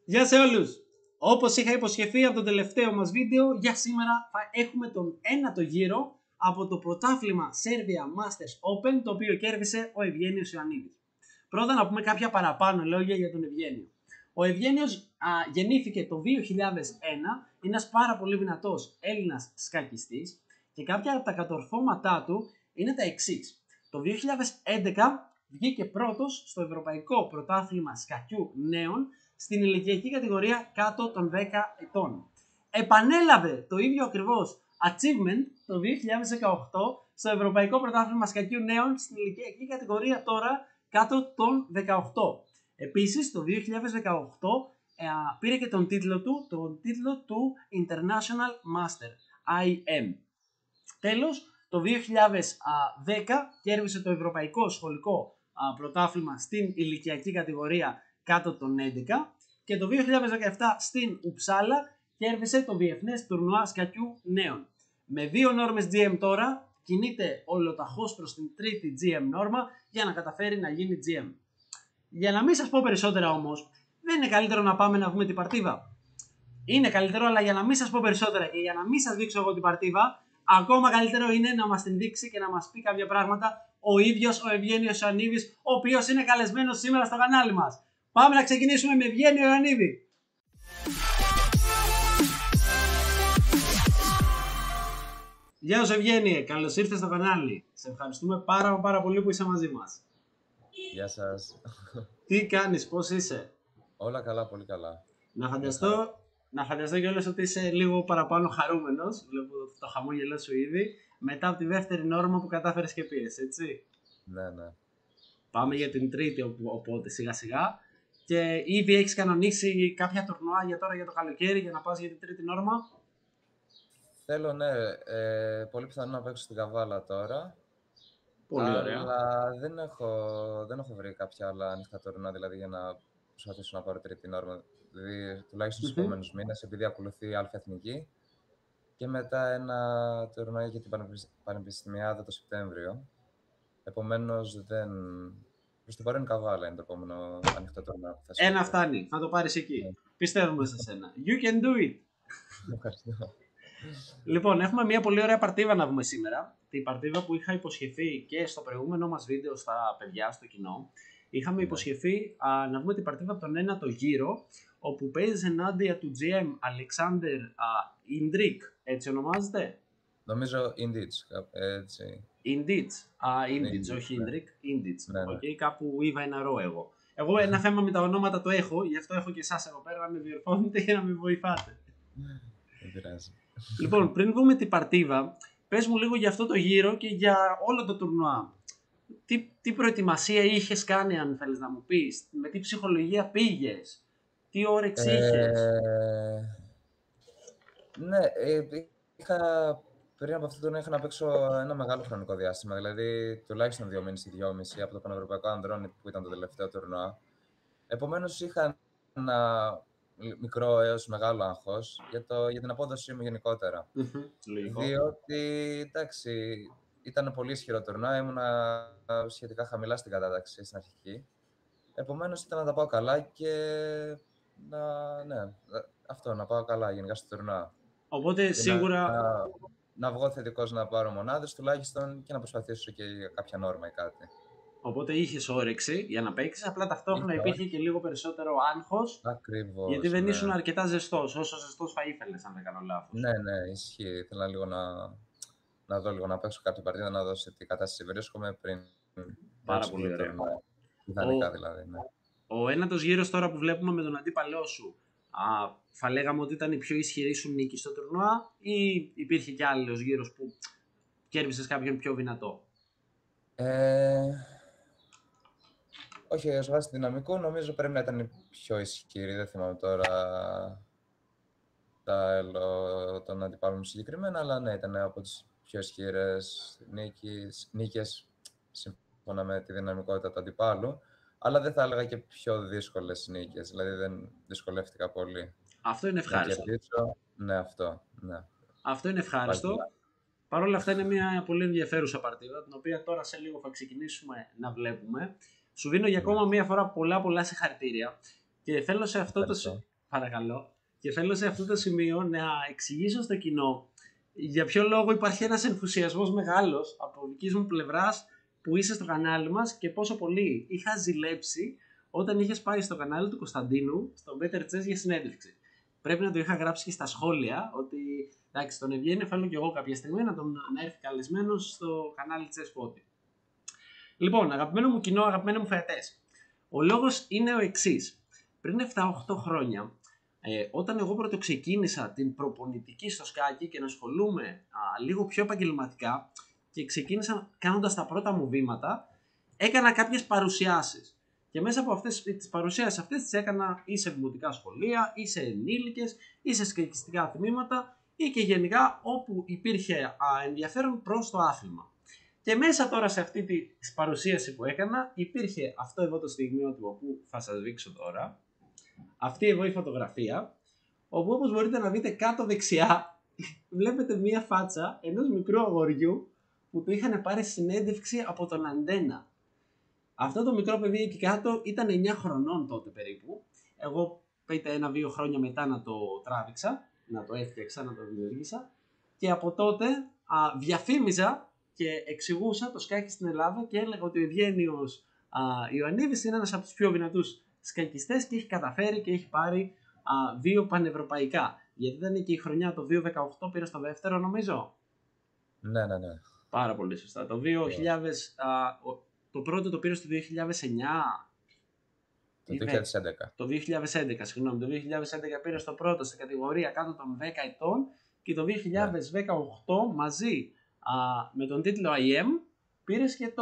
Γεια σε όλους! Όπως είχα υποσχεθεί από το τελευταίο μας βίντεο, για σήμερα θα έχουμε τον ένατο γύρο από το πρωτάθλημα Serbia Masters Open, το οποίο κέρδισε ο Ευγένιος Ιωαννίδης. Πρώτα να πούμε κάποια παραπάνω λόγια για τον Ευγένιο. Ο Ευγένιος γεννήθηκε το 2001, είναι ένας πάρα πολύ δυνατός Έλληνας σκακιστής και κάποια από τα κατορθώματά του είναι τα εξής. Το 2011 βγήκε πρώτος στο Ευρωπαϊκό Πρωτάθλημα Σκακιού Νέων στην ηλικιακή κατηγορία κάτω των 10 ετών. Επανέλαβε το ίδιο ακριβώς achievement το 2018 στο Ευρωπαϊκό Πρωτάθλημα Σκακιού Νέων στην ηλικιακή κατηγορία τώρα κάτω των 18. Επίσης το 2018 πήρε και τον τίτλο του International Master IM. Τέλος, το 2010 κέρδισε το Ευρωπαϊκό Σχολικό Πρωτάθλημα στην ηλικιακή κατηγορία κάτω των 11 και το 2017 στην Ουψάλα κέρδισε το Διεθνές Τουρνουά Σκακιού Νέων. Με 2 νόρμες GM τώρα κινείται ολοταχώς προς την τρίτη GM νόρμα για να καταφέρει να γίνει GM. Για να μην σας πω περισσότερα όμως, δεν είναι καλύτερο να πάμε να δούμε την παρτίδα? Είναι καλύτερο, αλλά για να μην σας πω περισσότερα και για να μην σας δείξω εγώ την παρτίδα, ακόμα καλύτερο είναι να μας την δείξει και να μας πει κάποια πράγματα ο ίδιος ο Ευγένιος Ιωαννίδης, ο οποίος είναι καλεσμένος σήμερα στο κανάλι μας. Πάμε να ξεκινήσουμε με Ευγένιο Ιωαννίδη. Γεια σου Ευγένιε, καλώς ήρθες στο κανάλι. Σε ευχαριστούμε πάρα πολύ που είσαι μαζί μας. Γεια σας. Τι κάνεις, πώς είσαι? Όλα καλά, πολύ καλά. Να φανταστώ κιόλας ότι είσαι λίγο παραπάνω χαρούμενος. Βλέπω το χαμόγελό σου ήδη. Μετά από τη δεύτερη νόρμα που κατάφερες και πήρες, έτσι. Ναι, ναι. Πάμε για την τρίτη, οπότε σιγά σιγά. Και ήδη έχεις κανονίσει κάποια τουρνουά για τώρα για το καλοκαίρι για να πας για την τρίτη νόρμα? Θέλω, ναι. Πολύ πιθανό να παίξω στην Καβάλα τώρα. Πολύ ωραία. Αλλά δεν έχω βρει κάποια άλλα ανοιχτά τουρνουά, δηλαδή για να προσπαθήσω να πάρω τρίτη νόρμα. Δηλαδή, τουλάχιστον στους επόμενους μήνες, επειδή ακολουθεί Αλφα Εθνική. Και μετά ένα τουρνουά για την Πανεπιστημιάδα το Σεπτέμβριο. Επομένως, προς το παρόν Καβάλα είναι το επόμενο ανοιχτό τουρνουά που θα σου Ένα φτάνει, θα το πάρεις εκεί. Πιστεύουμε σε σένα. You can do it. Ευχαριστώ. Λοιπόν, έχουμε μια πολύ ωραία παρτίδα να δούμε σήμερα. Την παρτίδα που είχα υποσχεθεί και στο προηγούμενο μας βίντεο στα παιδιά, στο κοινό. Είχαμε υποσχεθεί να δούμε την παρτίδα από τον ένατο γύρο, όπου παίζει ενάντια του GM Alexander Indrik, έτσι ονομάζεται? Νομίζω Indich, έτσι. Indich, όχι ναι. Indrik, Indich. Ναι, ναι. Okay, κάπου είδα ένα ρο εγώ. Εγώ ένα θέμα με τα ονόματα το έχω, γι' αυτό έχω και εσάς εδώ πέρα να με διορθώνετε και να με βοηθάτε. Δεν πειράζει. Λοιπόν, πριν δούμε την παρτίδα, πες μου λίγο για αυτό το γύρο και για όλο το τουρνουά. Τι προετοιμασία είχες κάνει, αν θέλεις να μου πεις? Με τι ψυχολογία πήγες? Τι όρεξη είχες? Ναι, πριν από αυτό το είχα να παίξω ένα μεγάλο χρονικό διάστημα, δηλαδή τουλάχιστον 2 μήνες ή 2,5 από το Πανευρωπαϊκό Ανδρώνη που ήταν το τελευταίο τουρνουά. Επομένως είχα ένα μικρό έως μεγάλο άγχος για την απόδοσή μου γενικότερα. Διότι, εντάξει, ήταν πολύ ισχυρό τουρνουά, ήμουνα σχετικά χαμηλά στην κατάταξη στην αρχική. Επομένως ήταν να τα πάω καλά και να πάω καλά γενικά στο τουρνουά. Οπότε και σίγουρα... να βγω θετικός, να πάρω μονάδες τουλάχιστον και να προσπαθήσω και για κάποια νόρμα ή κάτι. Οπότε είχες όρεξη για να παίξεις, απλά ταυτόχρονα υπήρχε και λίγο περισσότερο άγχος. Ακριβώς. Γιατί δεν ήσουν αρκετά ζεστός, όσο ζεστός θα ήθελες, αν δεν κάνω λάθος. Ναι, ισχύει. Ήθελα λίγο να δω λίγο, να παίξω κάποια παρτίδα, να δω σε τι κατάσταση βρίσκομαι πριν. Πάρα πολύ ωραία. Ιδανικά δηλαδή, ναι. Ο ένατος γύρος τώρα που βλέπουμε με τον αντίπαλό σου, θα λέγαμε ότι ήταν η πιο ισχυρή σου νίκη στο τουρνουά ή υπήρχε κι άλλος γύρος που κέρδισες κάποιον πιο δυνατό? Όχι, ως βάση δυναμικού νομίζω πρέπει να ήταν η πιο ισχυρή. Δεν θυμάμαι τώρα τον αντιπάλων μου συγκεκριμένα, αλλά ναι, ήταν από τις πιο ισχυρές νίκες σύμφωνα με τη δυναμικότητα του αντιπάλου. Αλλά δεν θα έλεγα και πιο δύσκολες νίκες, δηλαδή δεν δυσκολεύτηκα πολύ. Αυτό είναι ευχάριστο. Ναι, αυτό, ναι. Αυτό είναι ευχάριστο. Παρ' όλα αυτά είναι μια πολύ ενδιαφέρουσα παρτίδα, την οποία τώρα σε λίγο θα ξεκινήσουμε να βλέπουμε. Σου δίνω για ακόμα μια φορά πολλά συγχαρητήρια και θέλω Παρακαλώ. Και θέλω σε αυτό το σημείο να εξηγήσω στο κοινό για ποιο λόγο υπάρχει ένας ενθουσιασμός μεγάλος από δικής μου πλευράς που είσαι στο κανάλι μας και πόσο πολύ είχα ζηλέψει όταν είχες πάει στο κανάλι του Κωνσταντίνου, στο Better Chess, για συνέντευξη. Πρέπει να το είχα γράψει και στα σχόλια ότι εντάξει, τον Ευγένιο θέλω και εγώ κάποια στιγμή να έρθει καλεσμένος στο κανάλι Chess Poti. Λοιπόν, αγαπημένο μου κοινό, αγαπημένοι μου φοιτητές, ο λόγος είναι ο εξής. Πριν 7-8 χρόνια, όταν εγώ πρώτο ξεκίνησα την προπονητική στο σκάκι και να ασχολούμαι λίγο πιο επαγγελματικά και ξεκίνησα κάνοντας τα πρώτα μου βήματα, έκανα κάποιες παρουσιάσεις. Και μέσα από αυτές τις παρουσιάσεις αυτές τις έκανα ή σε δημοτικά σχολεία, ή σε ενήλικες, ή σε σκακιστικά τμήματα, ή και γενικά όπου υπήρχε ενδιαφέρον προς το άθλημα. Και μέσα τώρα σε αυτή τη παρουσίαση που έκανα υπήρχε αυτό εδώ το στιγμιότυπο που θα σας δείξω τώρα, αυτή εδώ η φωτογραφία, όπου όπως μπορείτε να δείτε κάτω δεξιά βλέπετε μία φάτσα ενός μικρού αγοριού που του είχαν πάρει συνέντευξη από τον Αντένα. Αυτό το μικρό παιδί εκεί κάτω ήταν 9 χρονών τότε περίπου. Εγώ πείτε 1-2 χρόνια μετά να το τράβηξα, να το έφτιαξα, να το δημιουργήσα. Και από τότε διαφήμιζα και εξηγούσα το σκάκι στην Ελλάδα και έλεγα ότι ο Ευγένιος Ιωαννίδης είναι ένας από τους πιο δυνατούς σκακιστές και έχει καταφέρει και έχει πάρει 2 πανευρωπαϊκά. Γιατί ήταν και η χρονιά το 2018 πήρε στο δεύτερο νομίζω. Ναι. Πάρα πολύ σωστά. Το 2000, το πρώτο το πήρε στο 2009. Το 2011. Συγγνώμη. Το 2011 πήρε στο πρώτο στην κατηγορία κάτω των 10 ετών και το 2018 μαζί με τον τίτλο IM πήρες και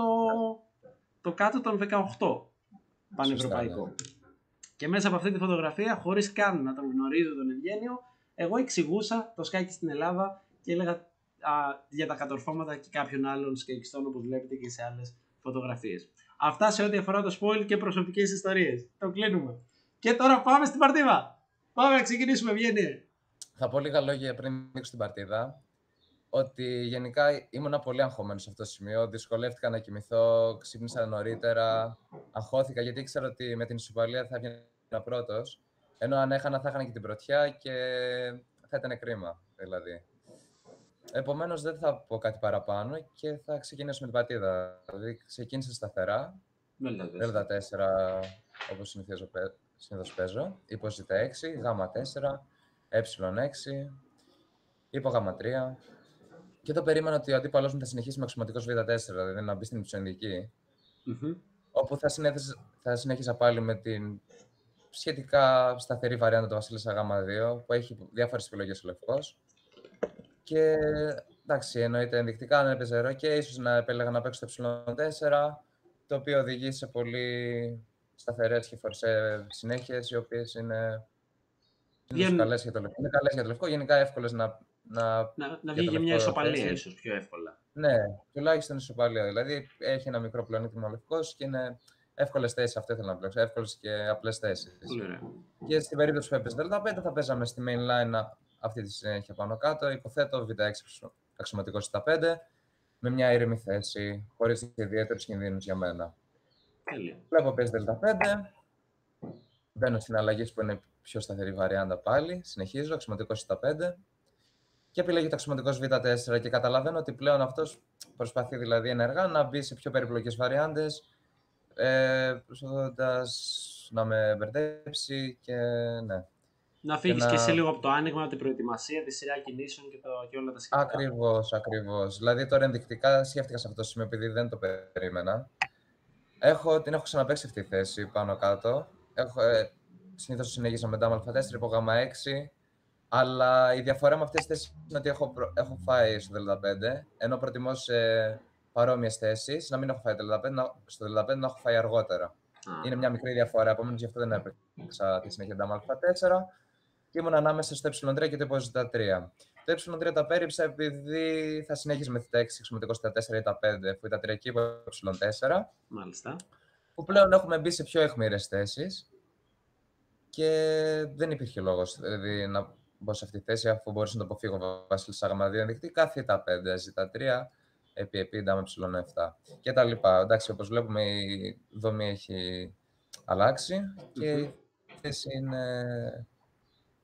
το κάτω των 18 πανευρωπαϊκό. Σωστά, ναι. Και μέσα από αυτή τη φωτογραφία, χωρίς καν να τον γνωρίζω τον Ευγένιο, εγώ εξηγούσα το σκάκι στην Ελλάδα και έλεγα για τα κατορθώματα και κάποιων άλλων σκακιστών, όπως βλέπετε και σε άλλες φωτογραφίες. Αυτά σε ό,τι αφορά το spoil και προσωπικές ιστορίες. Το κλείνουμε. Και τώρα πάμε στην παρτίδα. Πάμε να ξεκινήσουμε, Ευγένιε. Θα πω λίγα λόγια πριν ανοίξω την παρτίδα. Ότι γενικά ήμουν πολύ αγχωμένος σε αυτό το σημείο. Δυσκολεύτηκα να κοιμηθώ, ξύπνησα νωρίτερα, αγχώθηκα γιατί ήξερα ότι με την ισοπαλία θα έβγαινα πρώτος. Ενώ αν έχανα, θα έχανα και την πρωτιά και θα ήταν κρίμα, δηλαδή. Επομένως, δεν θα πω κάτι παραπάνω και θα ξεκινήσω με την παρτίδα. Δηλαδή, ξεκίνησα σταθερά. Δέλτα 4, όπως συνήθως παίζω. Υπό ζήτα 6, γάμα 4, ε6, υπό γάμα 3. Και το περίμενα ότι ο αντίπαλος μου θα συνεχίσει με αξιωματικός Β4, δηλαδή να μπει στην υψηλοενδική. Όπου θα συνέχισα πάλι με την σχετικά σταθερή βαριάντα του Βασίλισσα Γ2, που έχει διάφορες επιλογές ο Λευκός. Και εντάξει, εννοείται ενδεικτικά αν έπαιζε ρο και ίσως να επέλεγα να παίξω το ε4, το οποίο οδηγεί σε πολύ σταθερές και φορσέ συνέχειες, οι οποίες είναι καλές για το Λευκό. Είναι καλές για το Λευκό, γενικά εύκολες να βγει και μια ισοπαλία, ίσως πιο εύκολα. Ναι, τουλάχιστον ισοπαλία. Δηλαδή έχει ένα μικρό πλεονέκτημα ο Λευκός και είναι εύκολες θέσεις. Αυτό ήθελα να πλέξω. Εύκολες και απλές θέσεις. Και στην περίπτωση που έπαιζε Δ5, θα παίζαμε στη main line αυτή τη συνέχεια πάνω κάτω. Υποθέτω Β6 αξιωματικό στα 5 με μια ήρεμη θέση, χωρίς ιδιαίτερους κινδύνους για μένα. Βλέπω παίζει Δ5. Μπαίνω στην αλλαγή που είναι πιο σταθερή βαριάντα πάλι. Συνεχίζω αξιωματικό στα 5. Και επιλέγει το αξιωματικός Β4 και καταλαβαίνω ότι πλέον αυτός προσπαθεί δηλαδή ενεργά να μπει σε πιο περιπλοκές βαριάντες, προσπαθώντας να με μπερδέψει και ναι. Να φύγεις και εσύ λίγο από το άνοιγμα, την προετοιμασία, τη σειρά κινήσεων και όλα τα σχετικά. Ακριβώς. Δηλαδή τώρα ενδεικτικά σκέφτηκα σε αυτό το σημείο επειδή δεν το περίμενα. Την έχω ξαναπαίξει αυτή τη θέση πάνω κάτω. Συνήθως συνέχισα με ντάμα Α4 υπό Γ6. Αλλά η διαφορά με αυτές τις θέσεις είναι ότι έχω φάει στο Δ5, ενώ προτιμώ σε παρόμοιες θέσεις να μην έχω φάει στο Δ5, να έχω φάει αργότερα. Είναι μια μικρή διαφορά, επομένως γι' αυτό δεν έπαιξα τη συνέχεια ντάμα Α4 και ήμουν ανάμεσα στο ε3 και το υπό Ζ3. Το ε3 τα πέριψα επειδή θα συνέχιζε με Θ6, αξιωματικό στα 4 ή τα 5, που ήταν 3 και υπό ε4. Μάλιστα. Που πλέον έχουμε μπει σε πιο αιχμηρές θέσεις και δεν υπήρχε λόγος δηλαδή, να μπω σε αυτή τη θέση, αφού μπορούσα να το αποφύγω Βασίλισσα Γ2 ενδεικτικά, Θ5, Ζ3, επί ντάμα ε7 και τα λοιπά. Εντάξει, όπως βλέπουμε η δομή έχει αλλάξει και η θέση είναι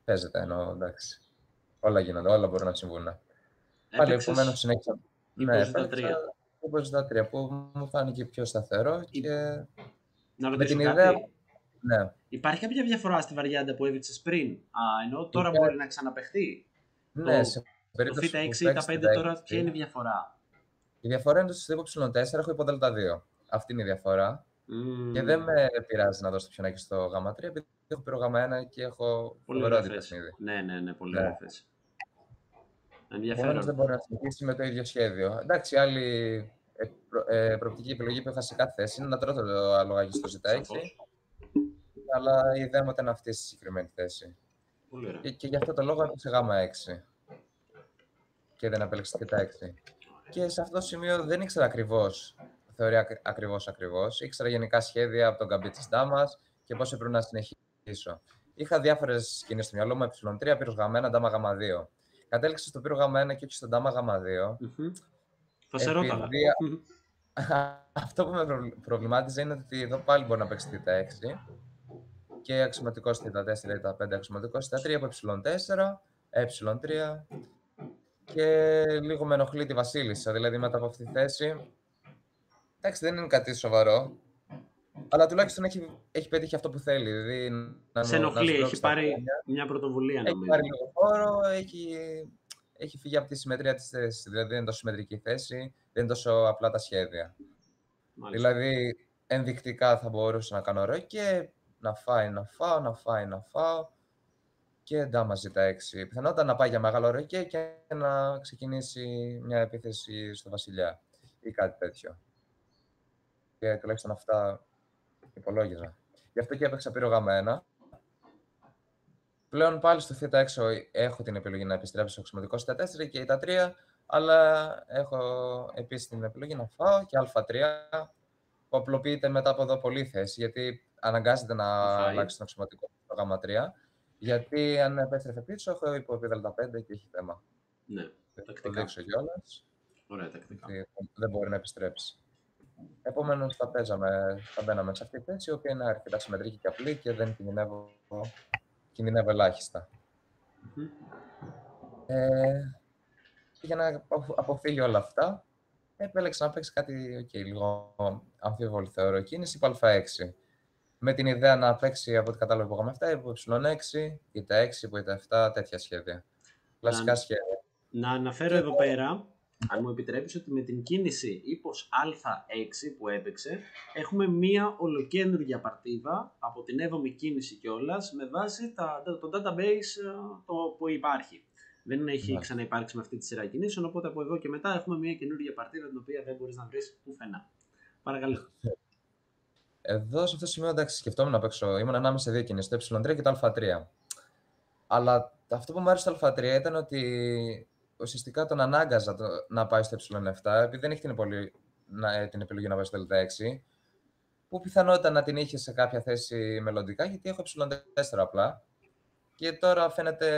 παίζεται εννοώ, εντάξει. Όλα γίνονται, όλα μπορούν να συμβούν. Πάλι επομένως Έπαιξες συνέχισα. Ναι, Υπόζητα επέλεξα 3. το Υπόζητα 3 που μου φάνηκε πιο σταθερό Υ- και Να με την ρωτήσω ιδέα. κάτι. Ναι, Υπάρχει κάποια διαφορά στη βαριάντα που έδειξες πριν? Ενώ τώρα μπορεί να υπάρχει. ξαναπαιχτεί. Ναι, Το, σε το περίπτωση Φίτα που 6 ή τα παίξει τη 5 τώρα, ποια είναι η δέξη, διαφορά? η διαφορά είναι ότι στο Y4 έχω υποδέλτα 2. Αυτή είναι η διαφορά. Και δεν Μμμ, με πειράζει να δώσω το πιονάκι στο Γ3, επειδή έχω πήρω Γ1 και έχω πολύ φοβερό ωραία φέση. αντιπαιχνίδι. Ναι, πολύ ωραία Ναι. φέση. Επομένως δεν Ενδιαφέρον. μπορεί να συνεχίσει με το ίδιο σχέδιο. Εντάξει, άλλη προοπτική επιλογή που είχα σε κάθε θέση είναι να τρώω το αλογάκι στο Z6, Σαφώς. αλλά η ιδέα μου ήταν αυτή στη συγκεκριμένη θέση. Πολύ ωραία. Και γι' αυτό το λόγο έπαιξε Γ6 και δεν επέλεξε και τα 6. Και σε αυτό το σημείο δεν ήξερα ακριβώς, θεωρία ακριβώς. Ήξερα γενικά σχέδια από τον καμπί της ντάμας και πώς έπρεπε να συνεχίσω. Είχα διάφορες κινήσεις στο μυαλό μου, ε3, πύρος Γ1, ντάμα Γ2. Κατέληξα στο πύρο Γ1 και όχι στον ντάμα Γ2, Μμμ. Θα σε ρώταγα. επειδή αυτό που με προβλημάτιζε είναι ότι εδώ πάλι μπορεί να παίξει θ6 και αξιωματικός θ4 ή τα 5 αξιωματικός θ3 από ε4, ε3 και λίγο με ενοχλεί τη βασίλισσα, δηλαδή μετά από αυτή τη θέση. Εντάξει, δεν είναι κάτι σοβαρό, αλλά τουλάχιστον έχει πετύχει αυτό που θέλει, δηλαδή Σε να ενοχλεί, έχει σμπρώξει τα πάρει πόδια. μια πρωτοβουλία Έχει πάρει νομίζω. λίγο χώρο, έχει φύγει από τη συμμετρία της θέσης, δηλαδή δεν είναι τόσο συμμετρική θέση, δεν είναι τόσο απλά τα σχέδια. Μάλιστα. Δηλαδή, ενδεικτικά θα μπορούσα να κάνω ροή και να φάω και ντάμα Z6. Πιθανότατα να πάει για μεγάλο ροή και να ξεκινήσει μια επίθεση στο βασιλιά ή κάτι τέτοιο. Και τουλάχιστον αυτά υπολόγιζα. Γι' αυτό και έπαιξα πύρο Γ1. Πλέον πάλι στο θ6 έχω την επιλογή να επιστρέψω στο αξιωματικό στα 4 και τα 3, αλλά έχω επίσης την επιλογή να φάω και α3, που απλοποιείται μετά από εδώ πολύ η θέση, γιατί αναγκάζεται να Θα φάει. αλλάξει τον αξιωματικό στο Γ3, γιατί αν επέστρεφε πίσω έχω υπό Δ5 και έχει θέμα. Ναι, Θα το τακτικά. δείξω κιόλας, Ωραία τακτικά. γιατί δεν μπορεί να επιστρέψει. Επομένως θα μπαίναμε σε αυτή τη θέση, η οποία είναι αρκετά συμμετρική και απλή και δεν κινδυνεύω ελάχιστα. Μμμ. Για να αποφύγει όλα αυτά, επέλεξα να παίξει κάτι λίγο αμφίβολη θεωρώ κίνηση, υπό α6. Με την ιδέα να παίξει από ό,τι κατάλαβα από Γ7, υπό ε6, ή τα 6, υπό τα 7, τέτοια σχέδια. Κλασικά σχέδια. Να αναφέρω εδώ πέρα, αν μου επιτρέπεις, ότι με την κίνηση ύπος α6 που έπαιξε, έχουμε μία ολοκένουργια παρτίδα από την 7η κίνηση κιόλας, με βάση το database που υπάρχει. Δεν έχει ξαναυπάρξει με αυτή τη σειρά κινήσεων, οπότε από εδώ και μετά έχουμε μία καινούργια παρτίδα την οποία δεν μπορείς να βρεις πουθενά. Παρακαλώ. Εδώ, σε αυτό το σημείο, εντάξει, σκεφτόμουν να παίξω. Ήμουν ανάμεσα σε δύο κινήσεις, το ε3 και το α3. Αλλά αυτό που μου άρεσε στο α3 ήταν ότι ουσιαστικά τον ανάγκαζα να πάει στο ε7, επειδή δεν έχει την επιλογή να πάει στο δ6, που πιθανότητα να την είχε σε κάποια θέση μελλοντικά, γιατί έχω ε4 απλά. Και τώρα φαίνεται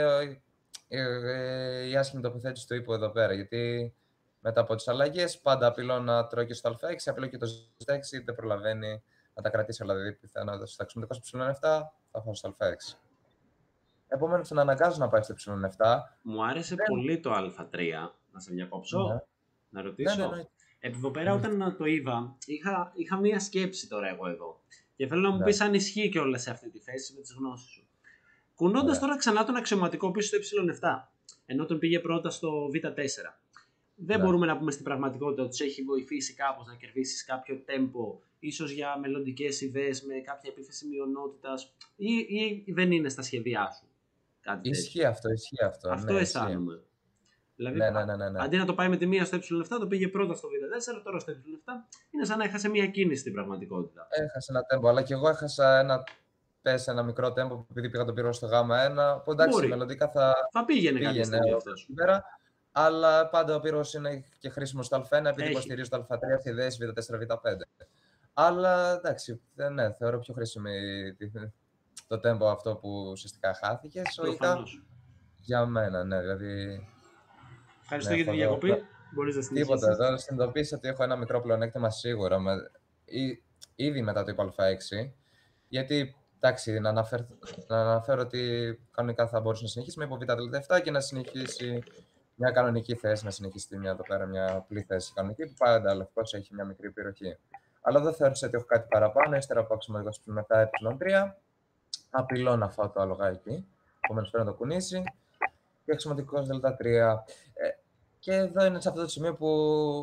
η άσχημη τοποθέτηση του ύπου εδώ πέρα, γιατί μετά από τις αλλαγές πάντα απειλώ να τρώει και στο α6, απειλώ και το z6, δεν προλαβαίνει να τα κρατήσει όλα, δηλαδή πιθανότητα στο αξιωματικό στο ε7 θα φάω στο α6. Επομένως τον αναγκάζω να πάει στο ε7. Μου άρεσε πολύ το α3, να σε διακόψω, Ναι. να ρωτήσω. Ναι. Εδώ πέρα όταν το είδα, είχα μία σκέψη τώρα εγώ εδώ. Και θέλω να μου Ναι. πεις αν ισχύει κιόλας σε αυτή τη θέση με τις γνώσεις σου. Κουνώντας Ωραία. τώρα ξανά τον αξιωματικό πίσω στο ε7, ενώ τον πήγε πρώτα στο β4. Δεν Ναι. μπορούμε να πούμε στην πραγματικότητα ότι τους έχει βοηθήσει κάπως να κερδίσεις κάποιο tempo, ίσως για μελλοντικές ιδέες με κάποια επίθεση μειονότητας, ή δεν είναι στα σχέδιά σου. Κάτι Ισχύει τέτοιο. αυτό. Αυτό Ναι, αισθάνομαι. Δηλαδή, Ναι. αντί να το πάει με τη μία στο ε7, το πήγε πρώτα στο β4, τώρα στο ε7. Είναι σαν να έχασε μία κίνηση στην πραγματικότητα. Έχασε ένα τέμπο, αλλά και εγώ έχασα ένα μικρό τέμπο επειδή πήγα τον πύρο στο Γ1. Που εντάξει, Μπορεί. μελλοντικά Θα πήγαινε κάποια στιγμή αυτός. πέρα, αλλά πάντα ο πύρος είναι και χρήσιμο στο Α1 επειδή Έχει. υποστηρίζει το Α3 στη δέση Β4, Β5. Αλλά εντάξει, ναι, θεωρώ πιο χρήσιμη το τέμπο αυτό που ουσιαστικά χάθηκε. Προφανώς. Για μένα, ναι, δηλαδή. Ευχαριστώ Ναι, για τη έχω διακοπή. εδώ. Μπορείς να συνεχίσεις. Τίποτα, εδώ συνειδητοποίησα ότι έχω ένα μικρό πλεονέκτημα σίγουρα. Ήδη μετά το υπό Α6, γιατί Εντάξει, να αναφέρω ότι κανονικά θα μπορούσε να συνεχίσει με υπό Β' και να συνεχίσει μια κανονική θέση, να συνεχίσει μια εδώ πέρα, μια απλή θέση κανονική, που πάντα λευκός έχει μια μικρή περιοχή. Αλλά δεν θεώρησα ότι έχω κάτι παραπάνω, ύστερα από αξιωματικός μετά ε3, απειλώ να φάω το άλογα εκεί, επομένως πρέπει να το κουνήσει, και αξιωματικός Δ3. Και εδώ είναι σε αυτό το σημείο που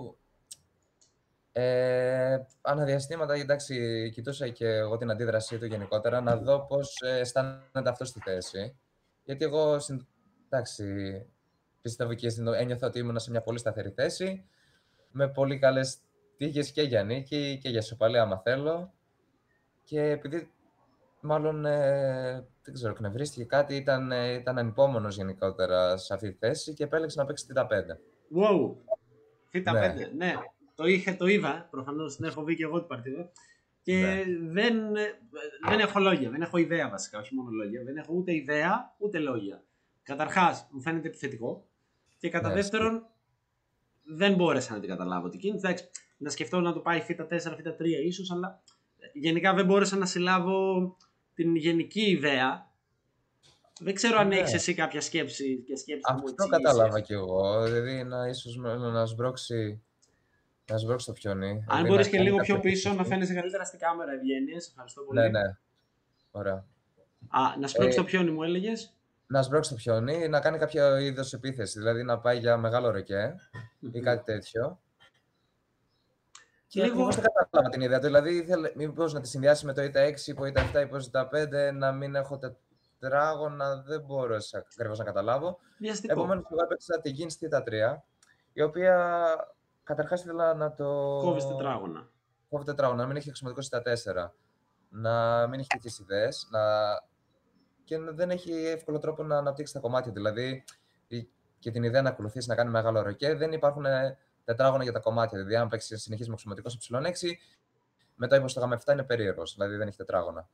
αναδιαστήματα, εντάξει, κοιτούσα και εγώ την αντίδρασή του γενικότερα, να δω πώς αισθάνεται αυτό στη θέση. Γιατί εγώ, εντάξει, πιστεύω και ένιωθα ότι ήμουν σε μια πολύ σταθερή θέση, με πολύ καλές τύχες και για νίκη και για ισοπαλία, άμα θέλω. Και επειδή μάλλον, δεν ξέρω, εκνευρίστηκε κάτι, ήταν ανυπόμονος γενικότερα σε αυτή τη θέση και επέλεξε να παίξει Θ5. Wow, Θ5, Ναι. ναι. Το είδα, προφανώς την έχω δει και εγώ την παρτίδα. Και Ναι. δεν έχω λόγια, δεν έχω ιδέα βασικά, όχι μόνο λόγια. Δεν έχω ούτε ιδέα, ούτε λόγια. Καταρχάς, μου φαίνεται επιθετικό. Και κατά Ναι, δεύτερον, δεν μπόρεσα να την καταλάβω την κίνηση. Εντάξει, να σκεφτώ να το πάει Θ4, Θ3 ίσως, αλλά γενικά δεν μπόρεσα να συλλάβω την γενική ιδέα. Δεν ξέρω αν Ναι. έχεις εσύ κάποια σκέψη και σκέψη να μου Αυτό εξηγήσεις. κατάλαβα κι εγώ. Δηλαδή, ίσως να σμπρώξει το πιόνι. Αν Δηλαδή, μπορείς να και κάνει λίγο κάποια πιο πίσω, να επίθεση. φαίνεσαι καλύτερα στην κάμερα, ευγένειες. Ευχαριστώ πολύ. Ναι, ναι. Ωραία. Να σπρώξει το πιόνι, μου έλεγες. Να σμπρώξει το πιόνι, να κάνει κάποιο είδος επίθεση. Δηλαδή, να πάει για μεγάλο ρεκέ ή κάτι τέτοιο. Και Λίγο- ακριβώς δεν κατάλαβα την ιδέα του. Δηλαδή, ήθελε μήπως να τη συνδυάσει με το Ι7, υπό Ι7, υπό Ι5, να μην έχω τετράγωνα. Δεν μπόρεσα ακριβώς να καταλάβω. Βιαστικό. Επομένως, εγώ έπαιξα την κίνηση Θ3, η οποία καταρχάς ήθελα να το. Κόβεις τετράγωνα. Κόβει τετράγωνα, να μην έχει αξιωματικό Θ4, να μην έχει τέτοιες ιδέες, και δεν έχει εύκολο τρόπο να αναπτύξει τα κομμάτια. Δηλαδή, και την ιδέα να ακολουθήσει να κάνει μεγάλο ροκέ, δεν υπάρχουν τετράγωνα για τα κομμάτια. Δηλαδή, αν παίξει συνεχίζει με αξιωματικό ε6, μετά υπό στο Γ7 είναι περίεργος, δηλαδή δεν έχει τετράγωνα.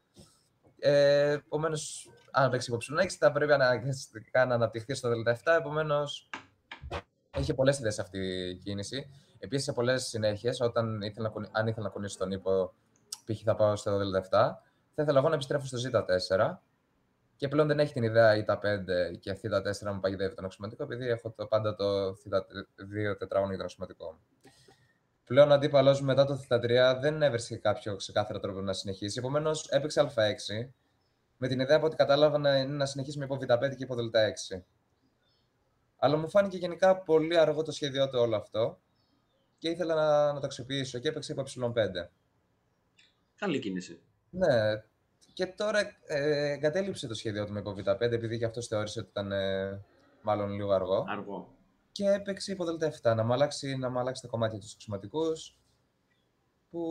Επομένως, αν παίξει υπό ε6, θα πρέπει αναγκαστικά να αναπτυχθεί στο Δ7. Επομένως, είχε πολλές ιδέες αυτή η κίνηση. Επίσης, σε πολλές συνέχειες, αν ήθελα να κουνήσω τον ύπο, π.χ. θα πάω στο Δ7, θα ήθελα εγώ να επιστρέφω στο Ζ4. Και πλέον δεν έχει την ιδέα Ι5 και Θ4 να μου παγιδεύει τον αξιωματικό, επειδή έχω πάντα το Θ2 τετράγωνο για τον αξιωματικό μου. Πλέον ο αντίπαλος μετά το Θ3 δεν έβρισκε κάποιο ξεκάθαρο τρόπο να συνεχίσει. Επομένως, έπαιξε Α6, με την ιδέα από ό,τι κατάλαβα να συνεχίσει με υπό Β5 και υπό Δ6. Αλλά μου φάνηκε γενικά πολύ αργό το σχέδιό του όλο αυτό και ήθελα να το αξιοποιήσω και έπαιξε υπό Ε5. Καλή κίνηση. Ναι. Και τώρα εγκατέλειψε το σχέδιό του με υπό Β5, επειδή και αυτός θεώρησε ότι ήταν μάλλον λίγο αργό. Και έπαιξε υπό Δ7, να μου αλλάξει τα κομμάτια του αξιωματικούς, που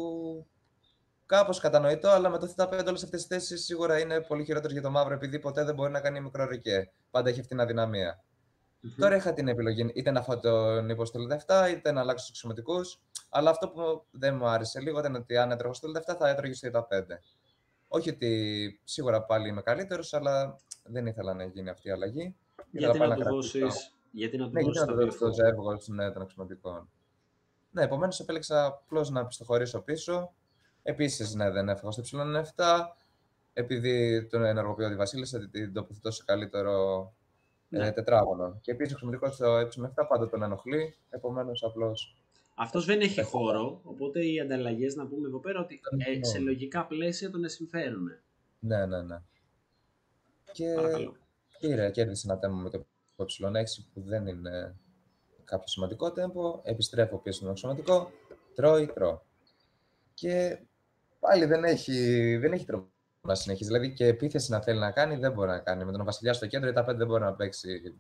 κάπως κατανοητό, αλλά με το Θ5 όλες αυτές τις θέσεις σίγουρα είναι πολύ χειρότερες για το μαύρο, επειδή ποτέ δεν μπορεί να κάνει μικρό ρεκέ. Πάντα έχει αυτή την αδυναμία. Τώρα είχα την επιλογή είτε να φάω τον ύπο στο Δ7, είτε να αλλάξω τους αξιωματικούς, αλλά αυτό που δεν μου άρεσε λίγο ήταν ότι αν έτρωγα στο Δ7 θα έτρωγε στο Δ5. Όχι ότι σίγουρα πάλι είμαι καλύτερος, αλλά δεν ήθελα να γίνει αυτή η αλλαγή. Γιατί να του δώσεις το ζεύγος των αξιωματικών. Ναι, επομένως επέλεξα απλώς να πιστοχωρήσω πίσω. Επίσης, ναι, δεν έφαγα στο ε7, επειδή τον ενεργοποιώ τη Βασίλισσα, την τοποθετώ σε καλύτερο τετράγωνο. Και επίσης, ο αξιωματικός στο ε7 πάντα τον ενοχλεί, επομένως απλώς. Αυτός δεν έχει χώρο, οπότε οι ανταλλαγές, να πούμε εδώ πέρα, ότι σε λογικά πλαίσια τον συμφέρουν. Ναι, ναι, ναι. Και κέρδισε ένα τέμπο με το ε6 που δεν είναι κάποιο σημαντικό τέμπο. Επιστρέφω πίσω στον αξιωματικό, τρώω. Και πάλι δεν έχει τρόπο να συνεχίσει. Δηλαδή και επίθεση να θέλει να κάνει δεν μπορεί να κάνει. Με τον Βασιλιά στο κέντρο, η Θ5 δεν μπορεί να παίξει.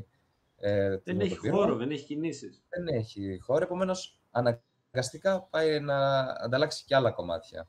Δεν έχει χώρο, δεν έχει κινήσεις. Δεν έχει χώρο, επομένως αναγκαστικά πάει να ανταλλάξει και άλλα κομμάτια.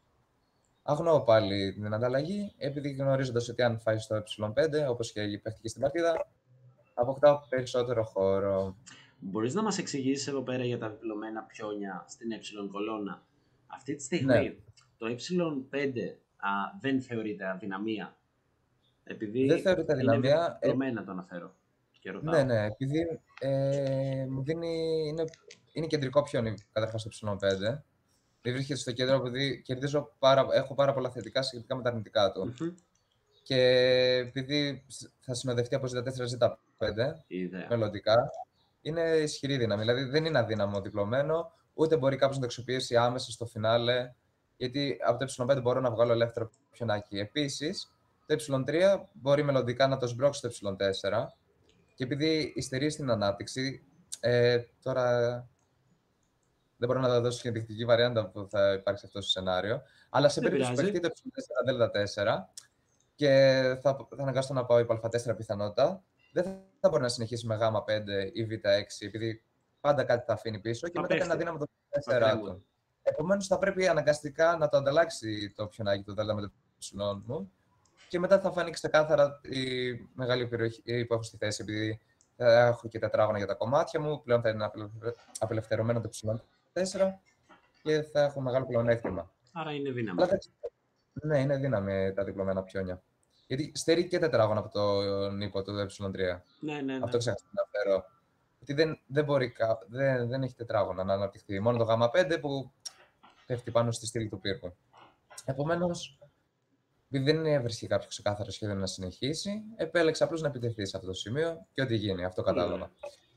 Αγνοώ πάλι την ανταλλαγή, επειδή γνωρίζοντας ότι αν φάει στο ε5, όπως και παίχτηκε στην παρτίδα, αποκτάω περισσότερο χώρο. Μπορείς να μας εξηγήσεις εδώ πέρα για τα διπλωμένα πιόνια στην ε-κολόνα? Αυτή τη στιγμή το ε5 δεν θεωρείται αδυναμία. Επειδή δεν θεωρείται αδυναμία. Διπλωμένα το αναφέρω. Ναι, επειδή μου δίνει, είναι κεντρικό πιόνι καταρχάς στο ε5. βρίσκεται στο κέντρο επειδή έχω πάρα πολλά θετικά σχετικά με τα αρνητικά του. Και επειδή θα συνοδευτεί από Z4, Z5 μελλοντικά, είναι ισχυρή δύναμη. Δηλαδή δεν είναι αδύναμο διπλωμένο, ούτε μπορεί κάποιος να το αξιοποιήσει άμεσα στο φινάλε, γιατί από το E5 μπορώ να βγάλω ελεύθερο πιονάκι. Επίσης, το E3 μπορεί μελλοντικά να το σμπρώξει το E4, και επειδή υστερεί στην ανάπτυξη, τώρα δεν μπορώ να δώσω σχετική βαριάντα που θα υπάρξει αυτό το σενάριο, αλλά σε περίπτωση που παιχτεί το E4 Δ4 και θα αναγκαστώ να πάω υπό Α4 πιθανότητα, δεν θα μπορεί να συνεχίσει με Γ5 ή Β6, επειδή πάντα κάτι θα αφήνει πίσω και μετά είναι αδύναμο το Β4 του. Επομένως, θα πρέπει αναγκαστικά να το ανταλλάξει το πιονάκι του Δ με το ψηλό μου και μετά θα φανεί ξεκάθαρα η μεγάλη περιοχή που έχω στη θέση, επειδή θα έχω και τετράγωνα για τα κομμάτια μου, πλέον θα είναι απελευθερωμένο το ψηλό 4 και θα έχω μεγάλο πλεονέκτημα. Άρα είναι δύναμη. Ναι, είναι δύναμη τα διπλωμένα πιόνια. Γιατί στερεί και τετράγωνα από τον ύπο του E3. Ναι. Αυτό ξέχασα να αναφέρω. Γιατί δεν έχει τετράγωνα να αναπτυχθεί. Μόνο το Γ5 που πέφτει πάνω στη στήλη του πύργου. Επομένως, επειδή δεν έβρισκε κάποιο ξεκάθαρο σχέδιο να συνεχίσει, επέλεξε απλώς να επιτεθεί σε αυτό το σημείο και ό,τι γίνει. Αυτό κατάλαβα.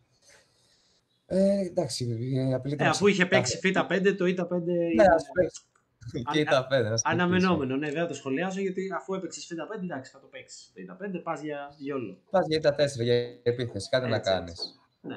Εντάξει, αφού είχε παίξει Φ5, το Ι5. Ναι, ας παίξει. Και Ι5. Αναμενόμενο, ναι, δεν θα το σχολιάσω, γιατί αφού έπαιξες Φ5, εντάξει, θα το παίξεις. Το Ι5 πας για γιόλο. Πας για Ι4, για επίθεση, κάτι να κάνεις. Ναι.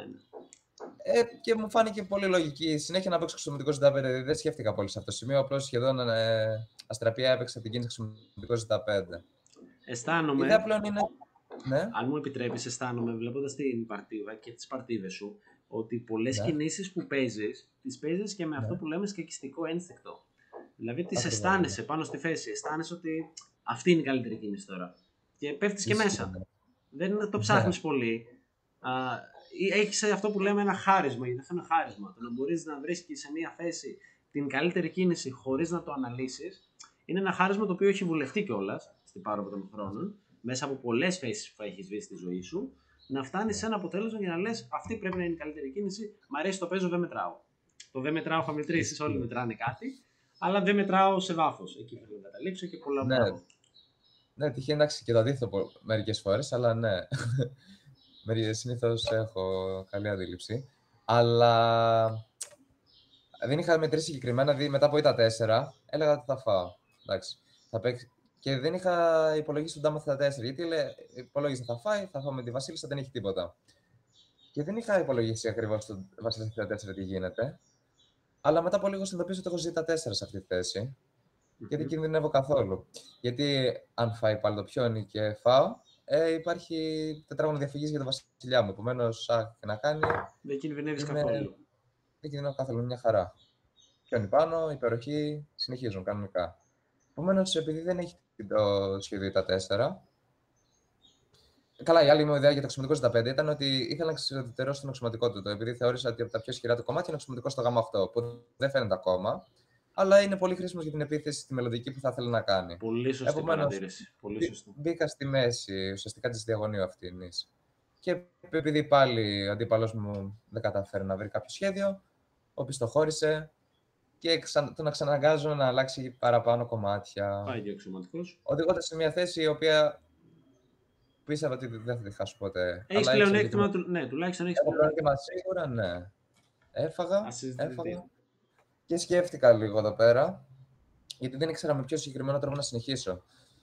Και μου φάνηκε πολύ λογική συνέχεια να παίξω εξωματικό Z5. Δεν σκέφτηκα πολύ σε αυτό το σημείο. Απλώς σχεδόν αστραπία έπαιξα την κίνηση εξωματικό Z5. Αισθάνομαι. Η ιδέα πλέον είναι. Ναι. Αν μου επιτρέπεις, αισθάνομαι βλέποντας την παρτίδα και τις παρτίδες σου ότι πολλές κινήσεις που παίζεις, τις παίζεις και με αυτό που λέμε σκακιστικό ένστικτο. Δηλαδή τις αισθάνεσαι πάνω στη θέση. Αισθάνεσαι ότι αυτή είναι η καλύτερη κίνηση τώρα. Και πέφτεις και μέσα. Δεν το ψάχνεις πολύ. Έχεις αυτό που λέμε ένα χάρισμα, γιατί αυτό είναι χάρισμα. Το να μπορείς να βρίσκεις σε μια θέση την καλύτερη κίνηση χωρίς να το αναλύσεις, είναι ένα χάρισμα το οποίο έχει βουλευτεί κιόλας στην πάροδο των χρόνων, μέσα από πολλές θέσεις που έχεις βρει στη ζωή σου, να φτάνεις σε ένα αποτέλεσμα για να λες αυτή πρέπει να είναι η καλύτερη κίνηση. Μ' αρέσει το παίζω, δεν μετράω. Το δεν μετράω θα μετρήσεις, όλοι μετράνε κάτι, αλλά δεν μετράω σε βάθος. Εκεί πρέπει να καταλήξω και πολλά πράγματα. Ναι, τυχαίνει εντάξει και το αντίθετο μερικές φορές, αλλά ναι. Συνήθως έχω καλή αντίληψη. Αλλά δεν είχα μετρήσει συγκεκριμένα, δηλαδή μετά από Ι4 έλεγα ότι θα φάω. Εντάξει, θα παίξει. Και δεν είχα υπολογίσει τον Ντάμα στα 4, γιατί υπολόγιζα θα φάω με τη Βασίλισσα, δεν έχει τίποτα. Και δεν είχα υπολογίσει ακριβώς τον Βασίλισσα στα 4 τι γίνεται. Αλλά μετά από λίγο συνειδητοποίησα ότι έχω Z4 σε αυτή τη θέση. Και δεν κινδυνεύω καθόλου. Γιατί αν φάει πάλι το πιόνι και φάω, υπάρχει τετράγωνο διαφυγής για τον βασιλιά μου. Επομένως, και να κάνει. Δεν κινδυνεύεις καθόλου. Δεν κινδυνεύω καθόλου, μια χαρά. Πιόνι πάνω, υπεροχή, συνεχίζουν κανονικά. Επομένως, επειδή δεν έχει το σχέδιο τα 4. Καλά, η άλλη μου ιδέα για το αξιωματικό Z5 ήταν ότι ήθελα να εξωτερώσω τον αξιωματικό του. Επειδή θεώρησα ότι από τα πιο ισχυρά του κομμάτια είναι αξιωματικό στο Γ8, που δεν φαίνεται ακόμα. Αλλά είναι πολύ χρήσιμο για την επίθεση στη μελλοντική που θα ήθελα να κάνει. Πολύ σωστή παρατήρηση. Πολύ σωστή. Μπήκα στη μέση, ουσιαστικά της διαγωνίου αυτής. Και επειδή πάλι ο αντίπαλος μου δεν καταφέρει να βρει κάποιο σχέδιο, οπισθοχώρησε και τον ξαναγκάζω να αλλάξει παραπάνω κομμάτια. Πάει και ο αξιωματικός. Οδηγώντας σε μια θέση η οποία πίστευα ότι δεν θα τη χάσω ποτέ. Έχεις πλεονέκτημα, ναι, τουλάχιστον έχεις πλεονέκτημα. Σίγουρα, ναι. Έφαγα. Και σκέφτηκα λίγο εδώ πέρα, γιατί δεν ήξερα με ποιο συγκεκριμένο τρόπο να συνεχίσω.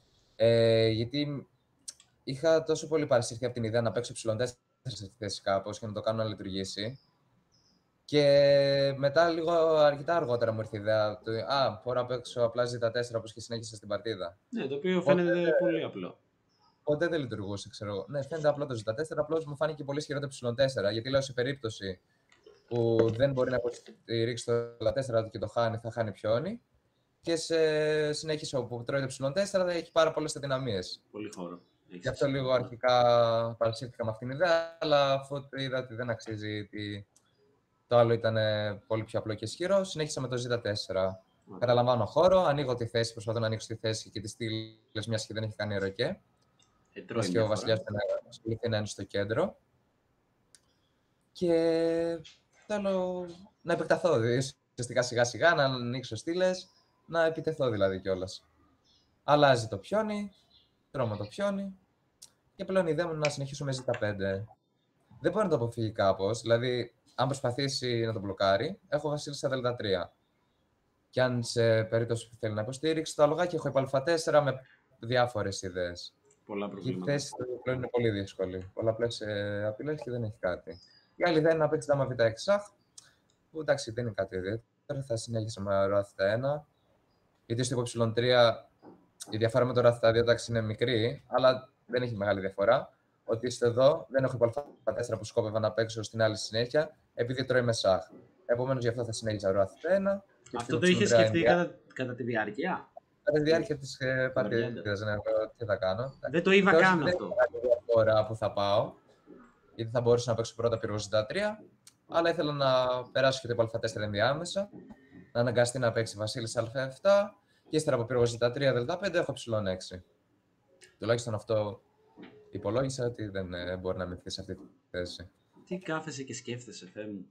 Γιατί είχα τόσο πολύ παρασύρθει από την ιδέα να παίξω Y4 σε αυτή τη θέση κάπως και να το κάνω να λειτουργήσει. Και μετά, αρκετά αργότερα μου ήρθε η ιδέα του μπορώ να παίξω απλά Z4 όπως και συνέχισα στην παρτίδα. Ναι, το οποίο φαίνεται πολύ απλό. Ποτέ δεν λειτουργούσε, ξέρω εγώ. Ναι, φαίνεται απλό το Z4, απλώς μου φάνηκε πολύ ισχυρό το Y4, γιατί λέω σε περίπτωση που δεν μπορεί να υποστηρίξει το L4 και το χάνει, θα χάνει πιόνι. Και σε συνέχιση όπου τρώει το Y4 θα έχει πάρα πολλές αδυναμίες. Πολύ χώρο. Γι' αυτό λίγο αρχικά παρασύρθηκα με αυτήν την ιδέα, αλλά αφού είδα ότι δεν αξίζει, ότι το άλλο ήταν πολύ πιο απλό και ισχυρό, συνέχισα με το Z4. Καταλαμβάνω χώρο, ανοίγω τη θέση, προσπαθώ να ανοίξω τη θέση και τη στήλη μια και δεν έχει κάνει ροκέ. Και ο βασιλιάς ασχοληθεί να είναι στο κέντρο. Και θέλω να επεκταθώ, δηλαδή ουσιαστικά σιγά σιγά να ανοίξω στήλες, να επιτεθώ δηλαδή κιόλας. Αλλάζει το πιόνι, τρώμε το πιόνι και πλέον η ιδέα μου είναι να συνεχίσω με Z5. Δεν μπορεί να το αποφύγει κάπως, δηλαδή αν προσπαθήσει να το μπλοκάρει, έχω βασίλισσα Δ3. Και αν σε περίπτωση που θέλει να υποστήριξει το αλογάκι, έχω υπ4 με διάφορες ιδέες. Πολλά Η προβλήματα. θέση του πλέον είναι πολύ δύσκολη. Πολλαπλές απειλές και δεν έχει κάτι. Η άλλη ιδέα είναι να παίξει δάμα β6 σαχ, που εντάξει δεν είναι κάτι ιδιαίτερο. Θα συνέχισε με ρο α1. Γιατί στο υψηλόν 3 η διαφορά με το ρο α2 εντάξει είναι μικρή, αλλά δεν έχει μεγάλη διαφορά. Ότι είστε εδώ, δεν έχω υπ4 που σκόπευα να παίξω στην άλλη συνέχεια, επειδή τρώει με σαχ. Επομένως γι' αυτό θα συνέχιζα ρο α1. Αυτό το είχε σκεφτεί κατά τη διάρκεια. Κατά τη διάρκεια της παρτίδας, ναι, τι θα κάνω. Δεν το είδα καν αυτό. Δεν είναι διαφορά που θα πάω, γιατί θα μπορούσα να παίξω πρώτα πύργο Z3, αλλά ήθελα να περάσω και το υπ4 ενδιάμεσα, να αναγκαστεί να παίξει βασίλισσα α7 και ύστερα από πύργο Z3 Δ5 έχω ε6. Τουλάχιστον αυτό υπολόγισα ότι δεν μπορεί να μειχθεί σε αυτή τη θέση. Τι κάθεσαι και σκέφτεσαι, Θεέ μου.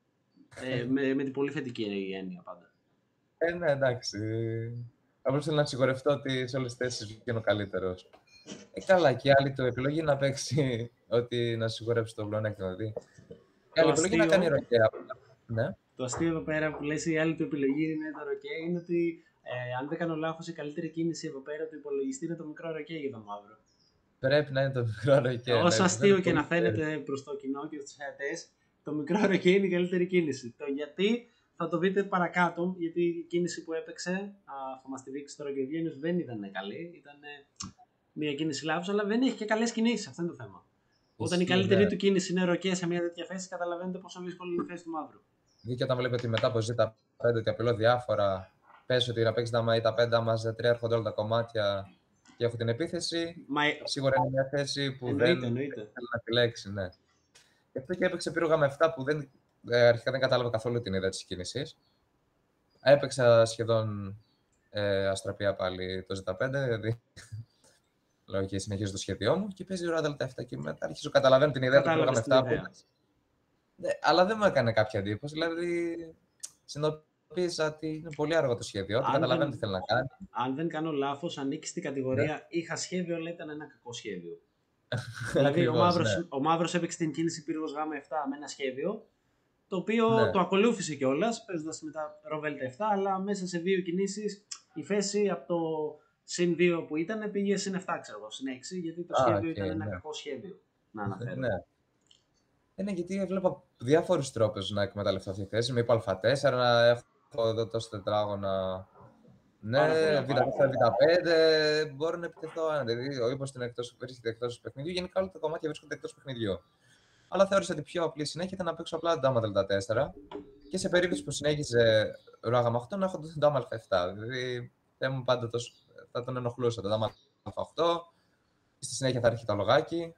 Με την πολύ θετική έννοια πάντα. Ναι, εντάξει. Απλώς θέλω να σιγουρευτώ ότι σε όλες τις θέσεις βγαίνω καλύτερος. Καλά, και η άλλη του επιλογή να παίξει ότι να σιγουρέψει το πλεονέκτημα. Δηλαδή. Η άλλη επιλογή να κάνει ροκέα. Ναι. Το αστείο εδώ πέρα που λες η άλλη του επιλογή είναι το ροκέα είναι ότι αν δεν κάνω λάθος η καλύτερη κίνηση εδώ πέρα του υπολογιστή είναι το μικρό ροκέα για το μαύρο. Πρέπει να είναι το μικρό ροκέα. Όσο αστείο και να φαίνεται προς το κοινό και στους θεατές, το μικρό ροκέα είναι η καλύτερη κίνηση. Το γιατί θα το δείτε παρακάτω, γιατί η κίνηση που έπαιξε, θα μας τη δείξει τώρα και ο Ευγένιος, δεν ήταν καλή. Ήταν μια κίνηση λάθος, αλλά δεν έχει και καλές κινήσεις. Αυτό είναι το θέμα. Όταν η καλύτερη του κίνηση είναι ροκέα σε μια τέτοια θέση, καταλαβαίνετε πόσο δύσκολη είναι η θέση του μαύρου. Και όταν βλέπει ότι μετά από Z5 ότι απειλώ διάφορα, πες ότι να παίξει δάμα ή τα 5 άμα Z3 έρχονται όλα τα κομμάτια και έχω την επίθεση, σίγουρα είναι μια θέση που δεν θέλει να επιλέξει. Ναι. Γι' αυτό και έπαιξε πύργο γάμα 7 που αρχικά δεν κατάλαβα καθόλου την ιδέα της κίνησης. Έπαιξα σχεδόν αστραπία πάλι το Z5, δηλαδή λέω και συνεχίζω το σχέδιό μου και παίζει ώρα Δ7 και μετά αρχίζω καταλαβαίνω την ιδέα του πύργο γάμα 7. Αλλά δεν μου έκανε κάποια εντύπωση, δηλαδή συνειδητοποίησα ότι είναι πολύ αργό το σχέδιο, ότι καταλαβαίνω τι θέλει να κάνει. Αν δεν κάνω λάθος, ανήκει στην κατηγορία είχα σχέδιο, αλλά ήταν ένα κακό σχέδιο. Δηλαδή ο μαύρος έπαιξε την κίνηση πύργος γάμα 7 με ένα σχέδιο, το οποίο το ακολούθησε κιόλας, παίζοντας μετά ρο Β7, αλλά μέσα σε δύο κινήσεις η θέση από το συν 2 που ήταν πήγε συν 7, ξέρω εγώ, συν 6, γιατί το σχέδιο ήταν ένα κακό σχέδιο. Να αναφέρω. Ναι, γιατί έβλεπα διάφορους τρόπους να εκμεταλλευτώ αυτή τη θέση. Με υπ4, να έχω εδώ τόσο τετράγωνα. Ναι, Β4, Β5, μπορώ να επιτεθώ. Δηλαδή, ο ύπος βρίσκεται εκτός του παιχνιδιού. Γενικά όλα τα κομμάτια βρίσκονται εκτός του παιχνιδιού. Αλλά θεώρησα ότι πιο απλή συνέχεια ήταν να παίξω απλά ντάμα Δ4 και σε περίπτωση που συνέχιζε ρο γάμα8 να έχω το ντάμα Α7. Δηλαδή, πάντα θα τον ενοχλούσα το ντάμα Α8. Στη συνέχεια θα έρχεται το αλογάκι.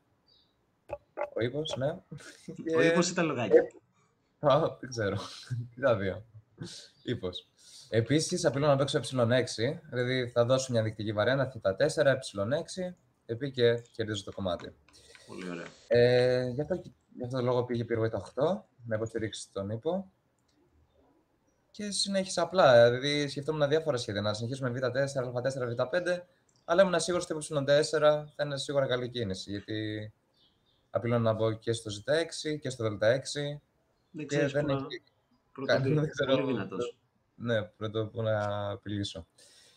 Ο ύπος, ναι. Ο ύπος ή τα λογάκι. Δεν ξέρω. Τι τα δύο. Ύπος. Επίσης, απειλώ να παίξω ε6, δηλαδή θα δώσω μια δεικτική βαρένα, θ4, ε6, επί και κερδίζω το κομμάτι. Πολύ ωραία. Γι' αυτό το λόγο πήγε πύργο ε8, με υποστηρίξει τον ύπο. Και συνέχισα απλά, δηλαδή σκεφτόμουν διάφορα σχέδια, να συνεχίσουμε Β4, Α4, Β5, αλλά ήμουν σίγουρος ότι το ε4 θα είναι σίγουρα καλή κίνηση, γιατί απειλώ να μπω και στο Z6 και στο Δ6. Δεν ξέρεις πού να πρωτοβεί, πολύ δυνατός. Ναι, πρώτο που να απειλήσω.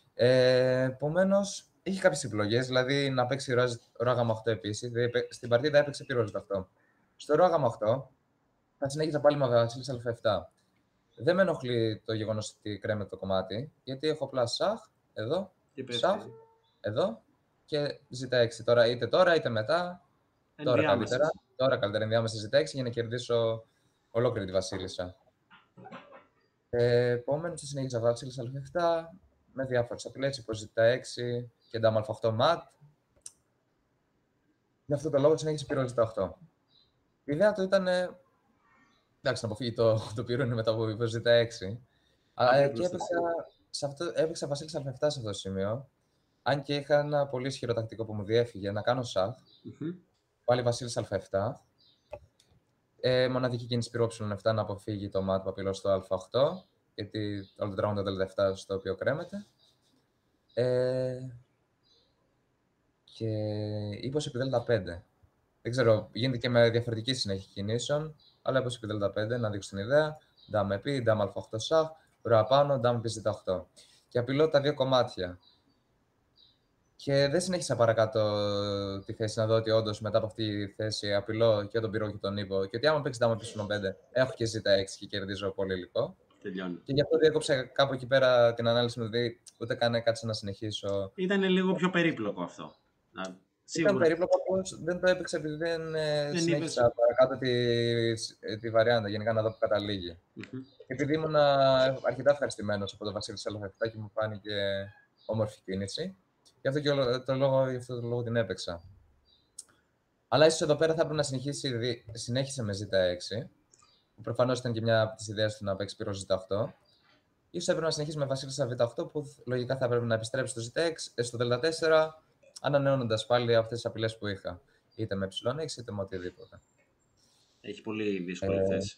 Επομένως, είχε κάποιες επιλογές, δηλαδή να παίξει ρο γάμα8 επίσης, δηλαδή στην παρτίδα έπαιξε πύργο Z8. Στο ρο γάμα8 θα συνέχιζα πάλι με βασίλισσα Α7. Δεν με ενοχλεί το γεγονός ότι κρέμεται το κομμάτι, γιατί έχω απλά σαχ, εδώ, σαχ, εδώ και Z6. Τώρα είτε μετά, τώρα καλύτερα ενδιάμεσα Z6 για να κερδίσω ολόκληρη τη βασίλισσα. Επόμενος, συνέχιζα βασίλισσα Α7 με διάφορες απειλές, υπό Z6 και ντάμα Α8 ματ. Γι' αυτό το λόγο συνέχισε πύργο Z8. Η ιδέα του ήταν εντάξει, να αποφύγει το πυρούνι μετά από Z6. Και έπαιξα βασίλισσα Α7 σε αυτό το σημείο. Αν και είχα ένα πολύ ισχυρό τακτικό που μου διέφυγε να κάνω σαχ. Πάλι βασίλισσα Α7. Μοναδική κίνηση πύργο ε7 να αποφύγει το ματ που απειλώ στο Α8. γιατί όλο το τραγούδι το Δελτα 7 στο οποίο κρέμεται. Και είπος επί Δέλτα 5. Δεν ξέρω, γίνεται και με διαφορετική συνέχεια κινήσεων, αλλά είπος επί Δέλτα 5, να δείξω την ιδέα. Ντάμ επί, ντάμ α8 σαχ, ρο απάνω, ντάμ επί ζ8. Και απειλώ τα δύο κομμάτια. Και δεν συνέχισα παρακάτω τη θέση να δω ότι όντως μετά από αυτή τη θέση απειλώ και τον πύργο και τον ύπο. Και ότι άμα παίξει ντάμ επί σ5, έχω και ζ6 και κερδίζω πολύ υλικό. Τελειώνει. Και γι' αυτό διέκοψα κάπου εκεί πέρα την ανάλυση μου, δηλαδή ούτε καν κάτσε να συνεχίσω. Ήταν λίγο πιο περίπλοκο αυτό. Ήταν περίπλοκο, απλώς δεν το έπαιξα επειδή δεν συνέχισα παρακάτω τη βαριάντα, γενικά να δω που καταλήγει. Επειδή ήμουν αρκετά ευχαριστημένος από το Βασίλη Σαλαφευτά και μου φάνηκε όμορφη κίνηση, γι' αυτό και το λόγο την έπαιξα. Αλλά ίσως εδώ πέρα θα έπρεπε να συνέχισε με Z6, που προφανώς ήταν και μια από τις ιδέες του να παίξει πύρο Z8. Ίσως έπρεπε να συνεχίσει με Βασίλισσα Β8, που λογικά θα έπρεπε να επιστρέψει στο Δ4, ανανεώνοντας πάλι αυτές τις απειλές που είχα. Είτε με ε6, είτε με οτιδήποτε. Έχει πολύ δύσκολη θέση.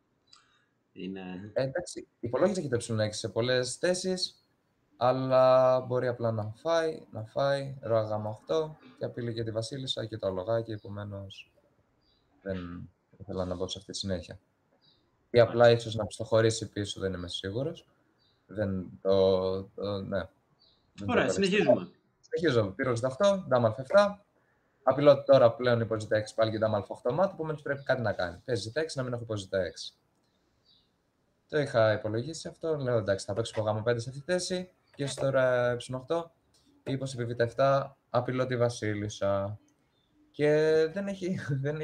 Εντάξει, υπολόγιζα και το ε6 σε πολλές θέσεις, αλλά μπορεί απλά να φάει ρο Γ8 και απειλεί και τη Βασίλισσα και το αλογάκι, επομένως δεν ήθελα να μπω σε αυτή τη συνέχεια. Ή απλά ίσως να πιστοχωρήσει πίσω, δεν είμαι σίγουρος. Ναι. Ωραία, συνεχίζουμε. Συνεχίζω. Πύρο Z8, ντάμ α7. Απειλώ τώρα πλέον υπό Z6 πάλι και ντάμ α8 μάτ, επομένως πρέπει κάτι να κάνει. Παίζει Z6, να μην έχω υπό Z6. Το είχα υπολογίσει αυτό. Λέω εντάξει, θα παίξω υπό Γ5 σε αυτή τη θέση. Και τώρα ε8. Υπό επί Β7, απειλώ τη Βασίλισσα. Και δεν έχει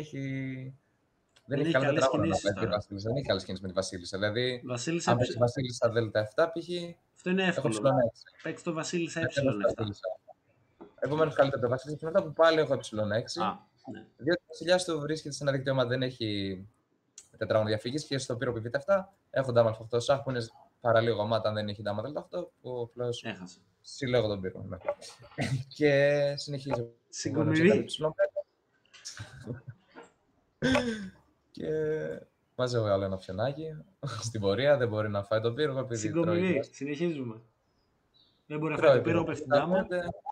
καλό τραγούδι να παίξει η Βασίλισσα. Δεν έχει καλές κινήσεις με τη Βασίλισσα. Δηλαδή, αν παίξει Βασίλισσα Δέλτα 7, π.χ. Αυτό είναι εύκολο. Παίξει το Βασίλισσα ε7. Επομένως, καλύτερα το Βασίλισσα μετά που πάλι έχω ε6. Ναι. Διότι ο βασιλιάς του βρίσκεται σε ένα δίκτυο, δεν έχει τετράγωνο διαφυγής και στο πύρο επί Β7 έχω ντάμ α8 σαχ που είναι παραλίγο γαμάτα αν δεν έχει ντάμ Δέλτα8 που απλώς συλλέγω τον πύρο. Ναι. Και συνεχίζω. Συγκομιδή. Και μαζεύω άλλο ένα φιονάκι στην πορεία, δεν μπορεί να φάει τον πύργο επειδή συγκομιδή, συνεχίζουμε. Δεν μπορεί να φάει τον πύργο, πέφτει ντάμα.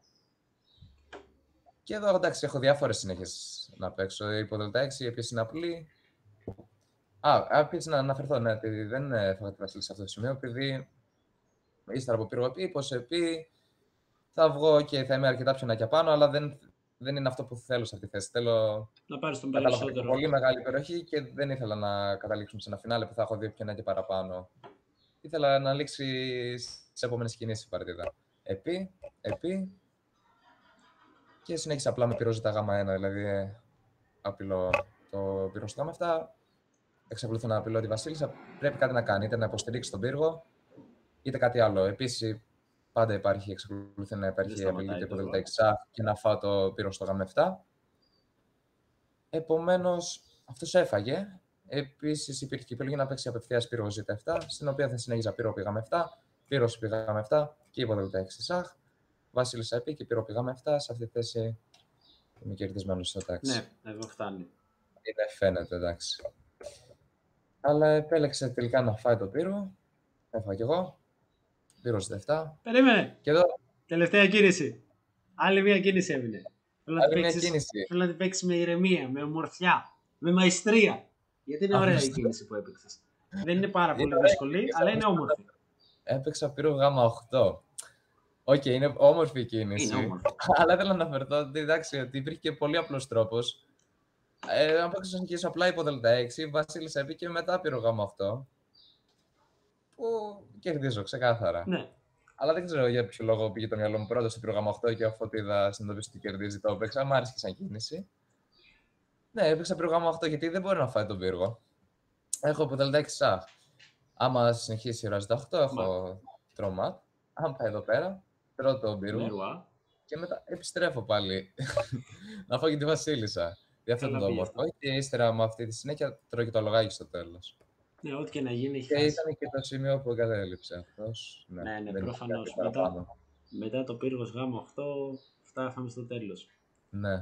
Και εδώ εντάξει, έχω διάφορες συνέχειες να παίξω. Υπό Δέλτα 6, η οποία είναι απλή. Επίσης να αναφερθώ, ναι, ότι δεν έφαγα τη Βασίλισσα σε αυτό το σημείο, επειδή ύστερα από πύργο επί, πως επί, θα βγω και θα είμαι αρκετά πιονάκια πάνω, αλλά δεν είναι αυτό που θέλω σε αυτή τη θέση. Θέλω να πάρεις τον περισσότερο. Πολύ μεγάλη περιοχή και δεν ήθελα να καταλήξουμε σε ένα φινάλε που θα έχω δύο πιονάκια παραπάνω. Ήθελα να λήξει στις επόμενες κινήσεις η παρτίδα. Επί, και συνέχισα απλά με πυρό Γ1, δηλαδή απειλώ το πύρο στο Γ7, εξακολουθώ να απειλώ τη Βασίλισσα, πρέπει κάτι να κάνει, είτε να υποστηρίξει τον πύργο, είτε κάτι άλλο. Επίσης, πάντα εξακολουθεί να υπάρχει απειλή και από Δέλτα 6 και να φάω το πύρο στο Γ7. Επομένως, αυτός έφαγε. Επίσης, υπήρχε και η επιλογή να παίξει απευθείας πύρο Z7, στην οποία θα συνέχιζα πύρο επί Γ7, πύρο επί Γ7 και υπό Δέλτα 6 σαχ. Βασίλισσα επί και πύρο επί Γ7, σε αυτή τη θέση είμαι κερδισμένος στο τάξη. Ναι, εδώ φτάνει. Φαίνεται, εντάξει. Αλλά επέλεξε τελικά να φάει το πύρο. Έφαγα κι εγώ. Πύρο Z7. Περίμενε. Και εδώ. Τελευταία κίνηση. Άλλη μια κίνηση έμεινε. Θέλω να την παίξεις με ηρεμία, με ομορφιά, με μαεστρία. Γιατί είναι ωραία η κίνηση που έπαιξες. Δεν είναι πάρα πολύ δύσκολη, αλλά είναι όμορφη. Έπαιξα πύρο Γ8. Οκ, είναι όμορφη η κίνηση. Αλλά θέλω να αναφερθώ ότι υπήρχε και πολύ απλός τρόπος. Αν παίξω να νικήσω απλά υπό Δέλτα 6, Βασίλισσα επί και μετά πύρο Γ8. Που κερδίζω ξεκάθαρα. Ναι. Αλλά δεν ξέρω για ποιο λόγο πήγε το μυαλό μου πρώτα στο πύρο Γ8 και αφού είδα συνειδητοποιήσω ότι κερδίζει το έπαιξα. Μ' άρεσε και σαν κίνηση. Ναι, έπαιξα πύρο Γ8 γιατί δεν μπορεί να φάει τον πύργο. Έχω υπό Δέλτα 6 σαχ. Άμα συνεχίσει η ρο Z8, έχω τρομάτ. Αν πάει εδώ πέρα, τρώω τον πύργο. Και μετά επιστρέφω πάλι να φάω και τη Βασίλισσα. Για αυτό το όμορφο. Και ύστερα με αυτή τη συνέχεια τρώω και το αλογάκι στο τέλος. Ναι, ό,τι και να γίνει έχει και ήταν και το σημείο που εγκατέλειψε αυτός. Ναι, προφανώς. Μετά το πύργος Γ8 φτάσαμε στο τέλος. Ναι.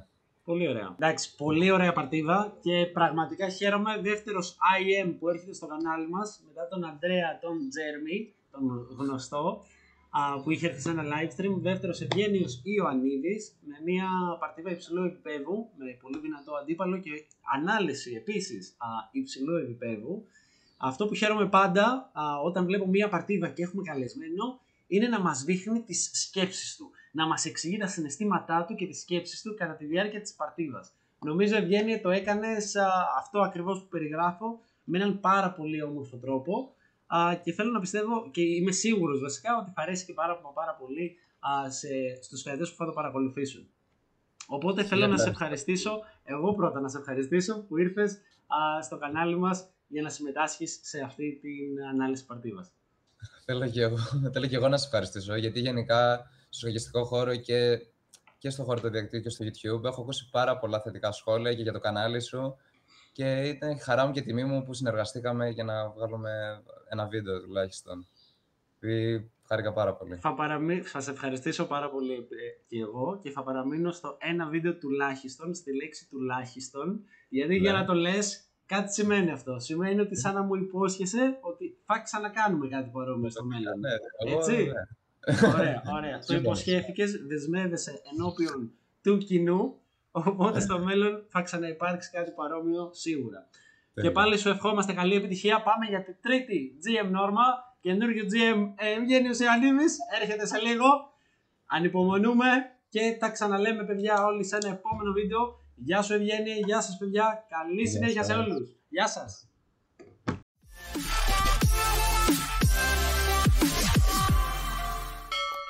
Πολύ ωραία. Εντάξει, πολύ ωραία παρτίδα και πραγματικά χαίρομαι. Δεύτερος IM που έρχεται στο κανάλι μας μετά τον Αντρέα, τον Τζέρμι, τον γνωστό, που είχε έρθει σε ένα live stream. Δεύτερος Ευγένιος Ιωαννίδης με μια παρτίδα υψηλού επίπεδου, με πολύ δυνατό αντίπαλο και ανάλυση επίσης υψηλού επίπεδου. Αυτό που χαίρομαι πάντα όταν βλέπω μια παρτίδα και έχουμε καλεσμένο είναι να μας δείχνει τις σκέψεις του. Να μας εξηγεί τα συναισθήματά του και τις σκέψεις του κατά τη διάρκεια της παρτίδας. Νομίζω, Ευγένιε, το έκανες αυτό ακριβώς που περιγράφω με έναν πάρα πολύ όμορφο τρόπο και θέλω να πιστεύω και είμαι σίγουρος βασικά ότι θα αρέσει και πάρα πολύ στους φοιτητές που θα το παρακολουθήσουν. Οπότε θέλω να σε ευχαριστήσω, εγώ πρώτα να σε ευχαριστήσω που ήρθες στο κανάλι μας για να συμμετάσχεις σε αυτή την ανάλυση παρτίδας. Θέλω και εγώ να σε ευχαριστήσω, γιατί γενικά στο λογιστικό χώρο και στο χώρο του διαδικτύου και στο YouTube έχω ακούσει πάρα πολλά θετικά σχόλια και για το κανάλι σου και ήταν χαρά μου και τιμή μου που συνεργαστήκαμε για να βγάλουμε ένα βίντεο τουλάχιστον. Χάρηκα πάρα πολύ. Θα σε ευχαριστήσω πάρα πολύ και εγώ και θα παραμείνω στο ένα βίντεο τουλάχιστον, στη λέξη τουλάχιστον, γιατί για να το λες κάτι σημαίνει αυτό. Σημαίνει ότι σαν να μου υπόσχεσαι ότι θα ξανακάνουμε κάτι παρόμοιο στο μέλλον. Έτσι. Ωραία. Το υποσχέθηκες, δεσμεύεσαι ενώπιον του κοινού, οπότε στο μέλλον θα ξαναυπάρξει κάτι παρόμοιο σίγουρα. Και πάλι σου ευχόμαστε καλή επιτυχία. Πάμε για τη τρίτη GM Νόρμα. Καινούργιο GM Ευγένιος Ιωαννίδης έρχεται σε λίγο. Ανυπομονούμε και τα ξαναλέμε, παιδιά, όλοι σε ένα επόμενο βίντεο. Γεια σου, Ευγένιε, γεια σας, παιδιά. Καλή συνέχεια σε όλους. Γεια σας.